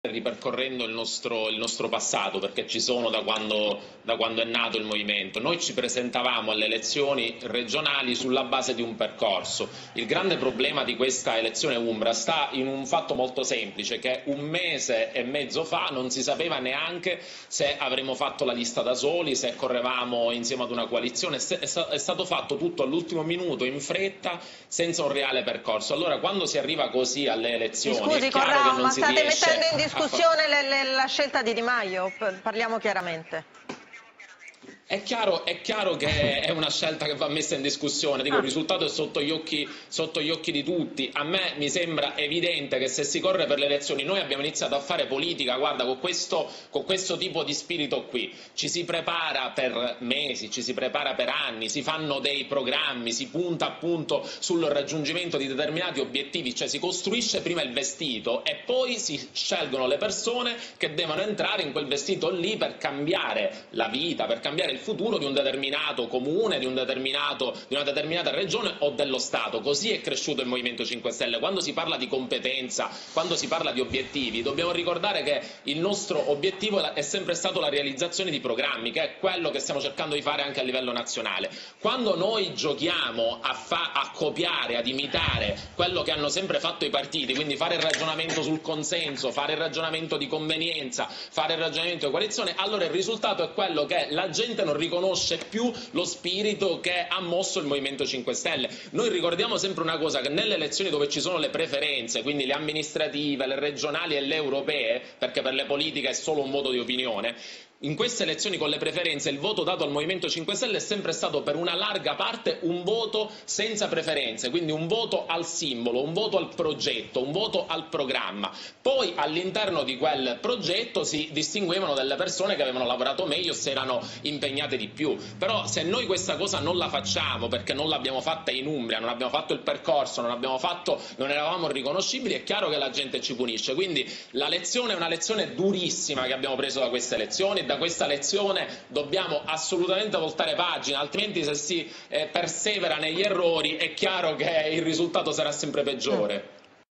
ripercorrendo il nostro passato, perché ci sono da quando è nato il movimento. Noi ci presentavamo alle elezioni regionali sulla base di un percorso. Il grande problema di questa elezione Umbra sta in un fatto molto semplice, che un mese e mezzo fa non si sapeva neanche se avremmo fatto la lista da soli, se correvamo insieme ad una coalizione. È stato fatto tutto all'ultimo minuto, in fretta, senza un reale percorso. Allora, quando si arriva così alle elezioni, Scusi è chiaro che Corrao, non ma si state riesce mettendo in a discussione la scelta di Di Maio? Parliamo chiaramente. È chiaro che è una scelta che va messa in discussione. Dico, il risultato è sotto gli occhi di tutti. A me mi sembra evidente che se si corre per le elezioni, noi abbiamo iniziato a fare politica, guarda, con questo tipo di spirito qui. Ci si prepara per mesi, ci si prepara per anni, si fanno dei programmi, si punta appunto sul raggiungimento di determinati obiettivi, cioè si costruisce prima il vestito e poi si scelgono le persone che devono entrare in quel vestito lì per cambiare la vita, per cambiare il futuro di un determinato comune, di una determinata regione o dello Stato. Così è cresciuto il Movimento 5 Stelle. Quando si parla di competenza, quando si parla di obiettivi, dobbiamo ricordare che il nostro obiettivo è sempre stato la realizzazione di programmi, che è quello che stiamo cercando di fare anche a livello nazionale. Quando noi giochiamo a copiare, ad imitare quello che hanno sempre fatto i partiti, quindi fare il ragionamento sul consenso, fare il ragionamento di convenienza, fare il ragionamento di coalizione, allora il risultato è quello che la gente non riconosce più lo spirito che ha mosso il Movimento 5 Stelle. Noi ricordiamo sempre una cosa, che nelle elezioni dove ci sono le preferenze, quindi le amministrative, le regionali e le europee, perché per le politiche è solo un voto di opinione, in queste elezioni con le preferenze il voto dato al Movimento 5 Stelle è sempre stato per una larga parte un voto senza preferenze, quindi un voto al simbolo, un voto al progetto, un voto al programma. Poi all'interno di quel progetto si distinguevano delle persone che avevano lavorato meglio, se erano impegnate di più. Però se noi questa cosa non la facciamo, perché non l'abbiamo fatta in Umbria, non abbiamo fatto il percorso, non eravamo riconoscibili, è chiaro che la gente ci punisce. Quindi la lezione è una lezione durissima che abbiamo preso da queste elezioni. Da questa lezione dobbiamo assolutamente voltare pagina, altrimenti se si persevera negli errori è chiaro che il risultato sarà sempre peggiore.